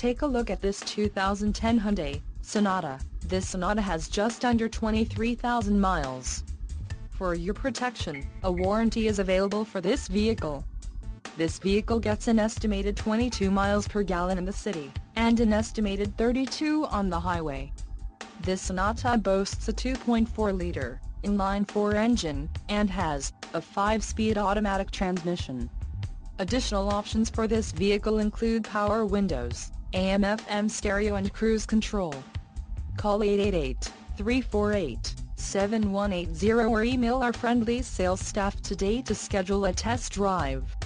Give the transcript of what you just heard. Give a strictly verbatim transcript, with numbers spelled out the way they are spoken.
take a look at this two thousand ten Hyundai Sonata. This Sonata has just under twenty-three thousand miles. For your protection, a warranty is available for this vehicle. This vehicle gets an estimated twenty-two miles per gallon in the city, and an estimated thirty-two on the highway. This Sonata boasts a two point four liter inline-four engine, and has a five-speed automatic transmission. Additional options for this vehicle include power windows, A M F M stereo and cruise control. Call eight eight eight, three four eight, seven one eight zero or email our friendly sales staff today to schedule a test drive.